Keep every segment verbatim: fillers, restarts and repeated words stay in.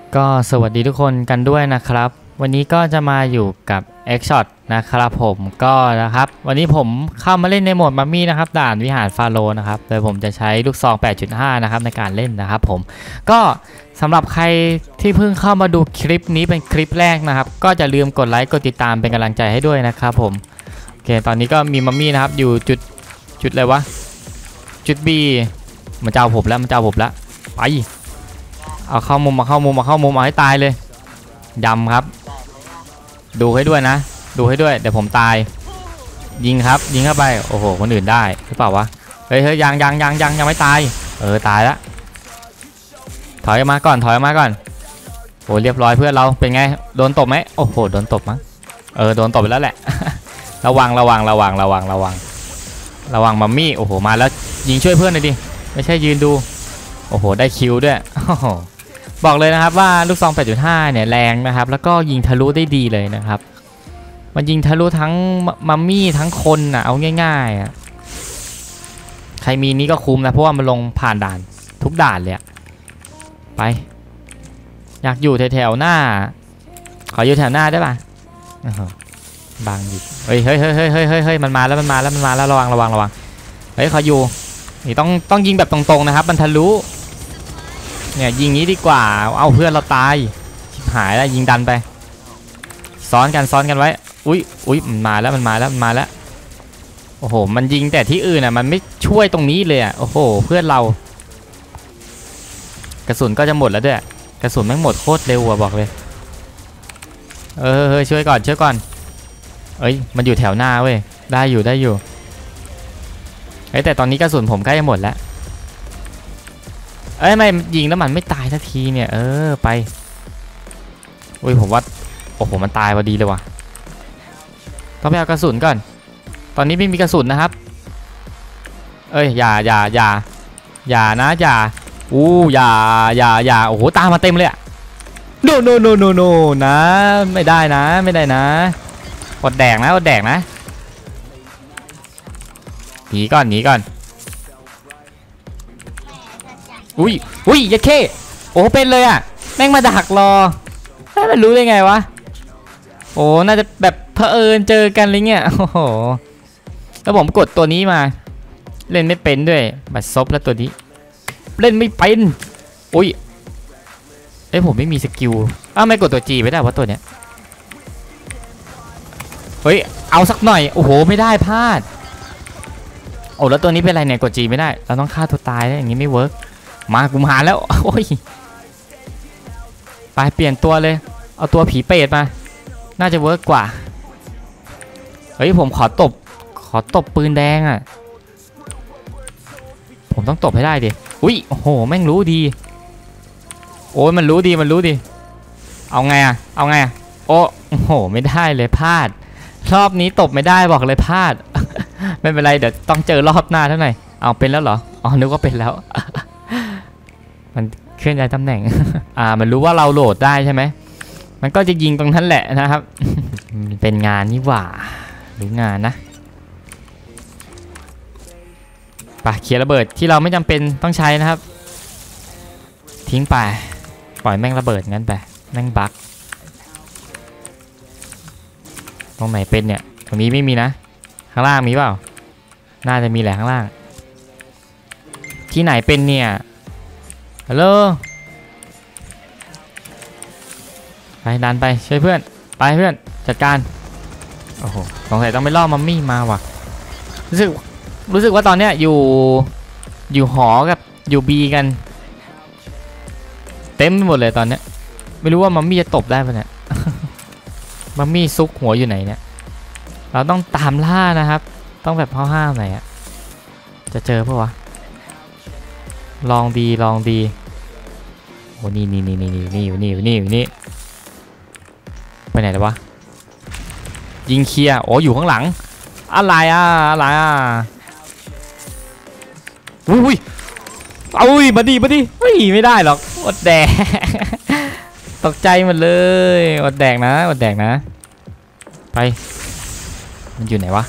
ก็สวัสดีทุกคนกันด้วยนะครับวันนี้ก็จะมาอยู่กับ X-Shot นะครับผมก็นะครับวันนี้ผมเข้ามาเล่นในโหมดมัมมี่นะครับด่านวิหารฟาโรห์นะครับโดยผมจะใช้ลูกซอง แปดจุดห้า นะครับในการเล่นนะครับผมก็สำหรับใครที่เพิ่งเข้ามาดูคลิปนี้เป็นคลิปแรกนะครับก็จะลืมกดไลค์กดติดตามเป็นกำลังใจให้ด้วยนะครับผมโอเคตอนนี้ก็มีมัมมี่นะครับอยู่จุดจุดอะไรวะจุด B มันจะเอาผมแล้วมันจะเอาผมแล้วไปเอาเข้ามุมมาเข้ามุมมาเข้ามุมเอาให้ตายเลยยำครับดูให้ด้วยนะดูให้ด้วยเดี๋ยวผมตายยิงครับยิงเข้าไปโอ้โหคนอื่นได้หรือเปล่าวะเฮ้ยเฮ้ยยังยังยังยังยังไม่ตายเออตายแล้วถอยมาก่อนถอยมาก่อนโอ้เรียบร้อยเพื่อนเราเป็นไงโดนตบไหมโอ้โหโดนตบมั้งเออโดนตบไปแล้วแหละ ระวังระวังระวังระวังระวังระวังมัมมี่โอ้โหมาแล้วยิงช่วยเพื่อนหน่อยดิไม่ใช่ยืนดูโอ้โหได้คิวด้วยบอกเลยนะครับว่าลูกซอง แปดจุดห้า เนี่ยแรงนะครับแล้วก็ยิงทะลุได้ดีเลยนะครับมันยิงทะลุทั้งมัมมี่ทั้งคนนะเอาง่ายๆอ่ะใครมีนี้ก็คุ้มนะเพราะว่ามันลงผ่านด่านทุกด่านเลยไปอยากอยู่แถวๆหน้าขออยู่แถวหน้าได้ป่ะบางดิเฮ้ยเฮ้ยเฮ้ยเฮ้ยเฮ้ยเฮ้ยมันมาแล้วมันมาแล้วมันมาแล้วระวังระวังระวังเฮ้ยขออยู่นี่ต้องต้องยิงแบบตรงๆนะครับมันทะลุเนี่ยยิงนี้ดีกว่าเอาเพื่อนเราตายชิบหายแล้วยิงดันไปซ้อนกันซ้อนกันไว้อุ้ยอุ้ยมันมาแล้วมันมาแล้วมันมาแล้วโอ้โหมันยิงแต่ที่อื่นอ่ะมันไม่ช่วยตรงนี้เลยอ่ะโอ้โหเพื่อนเรากระสุนก็จะหมดแล้วด้วยกระสุนแม่งหมดโคตรเร็วอ่ะบอกเลยเออเฮ้ยช่วยก่อนช่วยก่อนเอ้ยมันอยู่แถวหน้าเว้ยได้อยู่ได้อยู่เฮ้ยแต่ตอนนี้กระสุนผมใกล้จะหมดแล้วเอ้ยไม่ยิงแล้วมันไม่ตายทันทีเนี่ยเออไปอุ้ยผมว่าโอ้โหมันตายพอดีเลยว่ะต้องไปเอากระสุนก่อนตอนนี้ไม่มีกระสุนนะครับเอ้ยอย่าอย่าอย่าอย่านะอย่าอู้อย่าอย่าอย่าโอ้โหตามมาเต็มเลยอะโนโนโนโนโนนะไม่ได้นะไม่ได้นะอดแดกนะอดแดกนะหนีก่อนหนีก่อนอุ้ยอุ้ยยัดเข้โอ้เป็นเลยอ่ะแม่งมาดักรอให้มันรู้ได้ไงวะโอ้น่าจะแบบเผอิญเจอกันอะไรเงี้ยโอ้โหแล้วผมกดตัวนี้มาเล่นไม่เป็นด้วยบัตรซบแล้วตัวนี้เล่นไม่เป็นอุ้ยเอ้ยผมไม่มีสกิลอ้าวไม่กดตัวจีไม่ได้ว่าตัวเนี้ยเฮ้ยเอาสักหน่อยโอ้โหไม่ได้พลาดโอ้แล้วตัวนี้เป็นอะไรเนี่ยกดจีไม่ได้เราต้องฆ่าตัวตายแล้วอย่างนี้ไม่เวิร์กมากุมหาแล้วโอ้ยไปเปลี่ยนตัวเลยเอาตัวผีเปรตมาน่าจะเวิร์กกว่าเฮ้ยผมขอตบขอตบปืนแดงอ่ะผมต้องตบให้ได้ดิอุ้ยโอ้โหแม่งรู้ดีโอ้ยมันรู้ดีมันรู้ดีเอาไงอ่ะเอาไงอ่ะโอ้โหไม่ได้เลยพลาดรอบนี้ตบไม่ได้บอกเลยพลาด ไม่เป็นไรเดี๋ยวต้องเจอรอบหน้าเท่าไหร่เอาเป็นแล้วเหรออ๋อนึกว่าเป็นแล้วมันเคลื่อนย้ายตำแหน่ง อ่ามันรู้ว่าเราโหลดได้ใช่ไหมมันก็จะยิงตรงนั้นแหละนะครับ เป็นงานนี่หว่าหรืองานนะไปเคลียร์ระเบิดที่เราไม่จำเป็นต้องใช้นะครับทิ้งไปปล่อยแม่งระเบิดงั้นไปแม่งบั๊กตรงไหนเป็นเนี่ยตรงนี้ไม่มีนะข้างล่างมีเปล่าน่าจะมีแหละข้างล่างที่ไหนเป็นเนี่ยฮัลโหลไปดันไปช่วยเพื่อนไปเพื่อนจัดการโอ้โหสงสัยต้องไปล่อมัมมี่มาว่ะรู้สึกรู้สึกว่าตอนเนี้ยอยู่อยู่หอกับอยู่บีกันเต็มไปหมดเลยตอนเนี้ยไม่รู้ว่ามัมมี่จะตบได้ปะเนี่ย มัมมี่ซุกหัวอยู่ไหนเนี่ยเราต้องตามล่านะครับต้องแบบห้าวๆหน่อยอะจะเจอปะวะลองดีลองดีโอ้นี่นี่นี่นี่นี่อยู่นี่อยู่นี่อยู่นี่ไปไหนแล้ววะยิงเคลียร์โอ้อยู่ข้างหลังอะไรอ่ะอะไรอ่ะอุ้ยอุ้ยมาดีมาดีไม่ไม่ได้หรอกอดแดก ตกใจหมดเลยอดแดกนะอดแดกนะไปมันอยู่ไหนวะ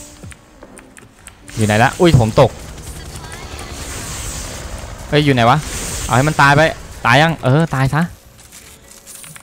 อยู่ไหนละอุ้ยผมตกเฮ้ยอยู่ไหนวะเอาให้มันตายไปตายยังเออตายซะ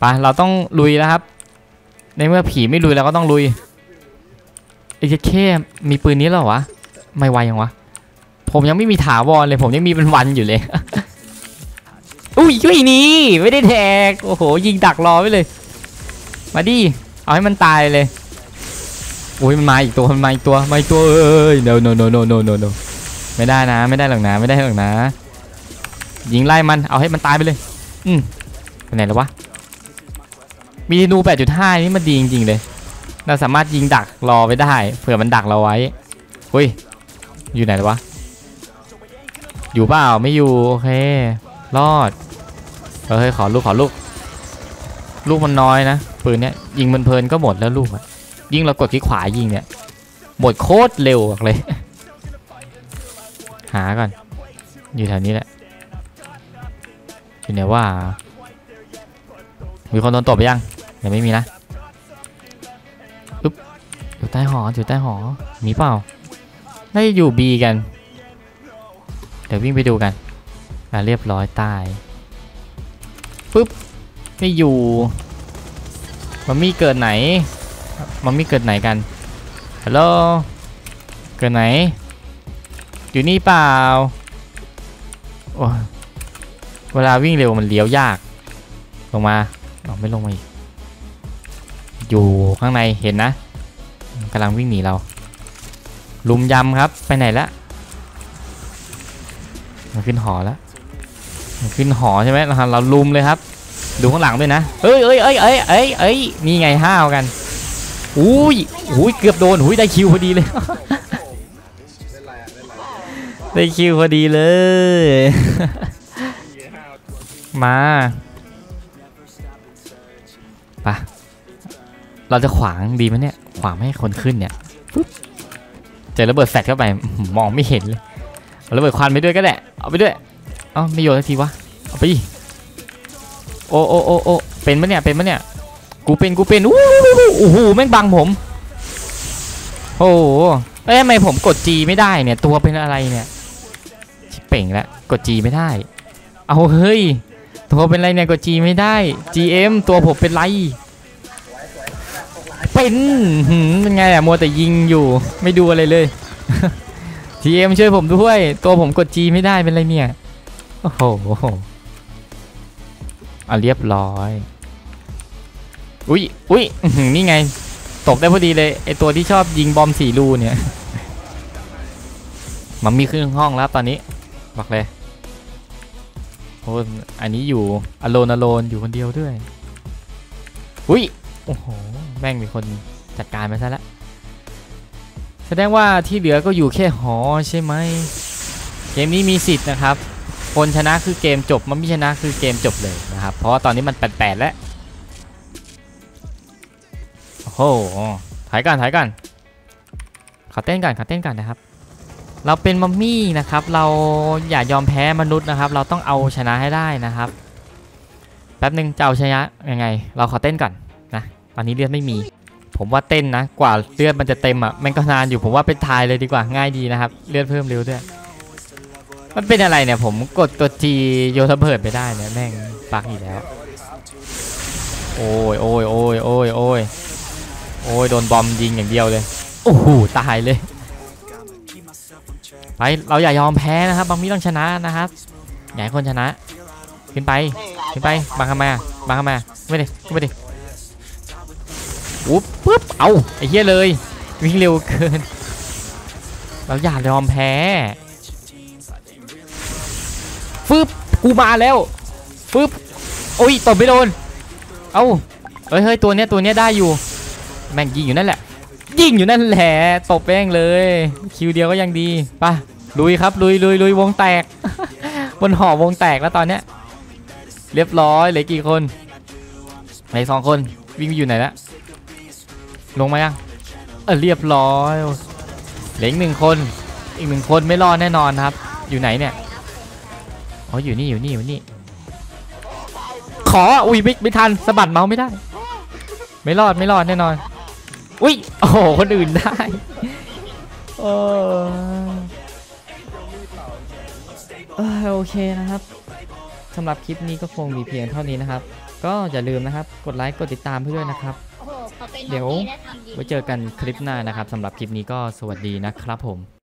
ไปเราต้องลุยแล้วครับในเมื่อผีไม่ลุยเราก็ต้องลุยไอ้แค่มีปืนนี้แล้ววะไม่ไวยังวะผมยังไม่มีถาวรเลยผมยังมีเป็นวันอยู่เลยอุ้ยอุ้ยนี่ไม่ได้แทกโอ้โหยิงดักรอไว้เลยมาดิเอาให้มันตายเลยอุ้ยมันมาอีกตัวมันมาอีกตัวมาอีกตัวเอ้ย no no no no no no no ไม่ได้นะไม่ได้หรอกนะไม่ได้หรอกนะยิงไล่มันเอาให้มันตายไปเลยอืมไปไหนแล้ววะมีธนู แปดจุดห้า นี่มันดีจริงๆเลยเราสามารถยิงดักรอไว้ได้เผื่อมันดักเราไว้เฮ้ยอยู่ไหนแล้ววะอยู่เปล่าไม่อยู่โอเครอดเฮ้ยขอลูกขอลูกลูกมันน้อยนะปืนเนี้ยยิงมันเพลินก็หมดแล้วลูกอะยิงเรากดคลิกขวายิงเนี่ยหมดโคตรเร็วเลยหาก่อนอยู่แถวนี้แหละอยู่ไหนว่ามีคนโดนตบไปยังยังไม่มีนะอุ๊บอยู่ใต้หออยู่ใต้หอมีเปล่าน่าจะอยู่บีกันเดี๋ยววิ่งไปดูกันอ่ะเรียบร้อยตายปุ๊บไม่อยู่มันมีเกิดไหนมันมีเกิดไหนกันฮัลโหลเกิดไหนอยู่นี่เปล่าโอ้เวลาวิ่งเร็วมันเลี้ยวยากลงมาอ๋อไม่ลงมาอีกอยู่ข้างในเห็นนะกำลังวิ่งหนีเราลุมยำครับไปไหนละมันขึ้นหอแล้วมันขึ้นหอใช่ไหมเราเราลุมเลยครับดูข้างหลังด้วยนะเอ้ยเอ้ยเอ้ยเอ้ยเอ้ยเอ้ยนี่ไงห้าวกันอุ้ยอุ้ยเกือบโดนอุ้ยได้คิวพอดีเลยได้คิวพอดีเลยมาปะเราจะขวางดีไหมเนี่ยขวางไม่ให้คนขึ้นเนี่ยเจอระเบิดแฟลชเข้าไปมองไม่เห็นเลยระเบิดควันไปด้วยก็ได้เอาไปด้วยเอ้าไม่โยนสักทีวะเอาไปโอ้โอ้โอ้โอ้เป็นปะเนี่ยเป็นปะเนี่ยกูเป็นกูเป็นอู้หูแม่งบังผมโอ้โหเอ้ยทำไมผมกด G ไม่ได้เนี่ยตัวเป็นอะไรเนี่ยชิบเป่งแล้วกด G ไม่ได้เอาเฮ้ยตัวเป็นไรเนี่ยกด G ไม่ได้ จี เอ็ม ตัวผมเป็นไรเป็นเป็นไงอะมัวแต่ยิงอยู่ไม่ดูอะไรเลย จี เอ็ม ช่วยผมด้วยตัวผมกด G ไม่ได้เป็นไรเนี่ยโอ้โหเอาเรียบร้อยอุ้ยอุ้ยนี่ไงตกได้พอดีเลยไอตัวที่ชอบยิงบอมสี่รูเนี่ยมันมีขึ้นห้องแล้วตอนนี้บอกเลยโอ้อันนี้อยู่อโลนอโลนอยู่คนเดียวด้วยอุ้ยโอ้โหแม่งมีคนจัดการไปซะแล้วแสดงว่าที่เหลือก็อยู่แค่หอใช่ไหมเกมนี้มีสิทธิ์นะครับคนชนะคือเกมจบมันไม่ชนะคือเกมจบเลยนะครับเพราะว่าตอนนี้มันแปดแล้วโอ้โหถ่ายกันถ่ายกันขอเต้นกันขอเต้นกันนะครับเราเป็นมัมมี่นะครับเราอย่ายอมแพ้มนุษย์นะครับเราต้องเอาชนะให้ได้นะครับแป๊บนึงจะเอาชนะยังไงเราขอเต้นก่อนนะตอนนี้เลือดไม่มีผมว่าเต้นนะกว่าเลือดมันจะเต็มอ่ะมันก็นานอยู่ผมว่าไปทายเลยดีกว่าง่ายดีนะครับเลือดเพิ่มเร็วด้วยมันเป็นอะไรเนี่ยผมกดตัวจีโยนระเบิดไปได้เนี่ยแม่งปักอีกแล้วโอ้ยโอ้ยโอ้ยโอ้ยโอ้ยโอ้ยโดนบอมยิงอย่างเดียวเลยโอ้โหตายเลยไปเราอย่ายอมแพ้นะครับบางมีต้องชนะนะครับอย่าให้คนชนะขึ้นไปขึ้นไปบังทำไมอ่ะบังทำไมไม่ได้ไม่ได้อุ๊บปุ๊บเอาไอ้เหี้ยเลยวิ่งเร็วเกินเราอย่ายอมแพ้ฟึบกูมาแล้วฟึบโอ้ยตบไม่โดนเอ้าเฮ้ยเฮ้ยตัวเนี้ยตัวเนี้ยได้อยู่แม่งยิงอยู่นั่นแหละยิงอยู่นั่นแหละตบแป้งเลยคิวเดียวก็ยังดีป่ะลุยครับลุยลุยลุยวงแตก บนหอวงแตกแล้วตอนเนี้ยเรียบร้อยเหลือกี่คนไหนสองคนวิ่งไปอยู่ไหนแล้วลงมายังเออเรียบร้อยเหลืออีกหนึ่งคนอีกหนึ่งคนไม่รอดแน่นอนครับอยู่ไหนเนี่ยอ๋ออยู่นี่อยู่นี่อยู่นี่ขออุ้ยไม่ไม่ทันสะบัดเมาส์ไม่ได้ไม่รอดไม่รอดแน่นอนอุ้ยโอ้โหคนอื่นได้เออ โอเคนะครับสำหรับคลิปนี้ก็คงมีเพียงเท่านี้นะครับ ก็อย่าลืมนะครับกดไลค์กดติดตามเพื่อนนะครับโอ้โหเขาเป็นเดี๋ยวน้องดีและทำดีไว้เจอกันคลิปหน้านะครับสำหรับคลิปนี้ก็สวัสดีนะครับผม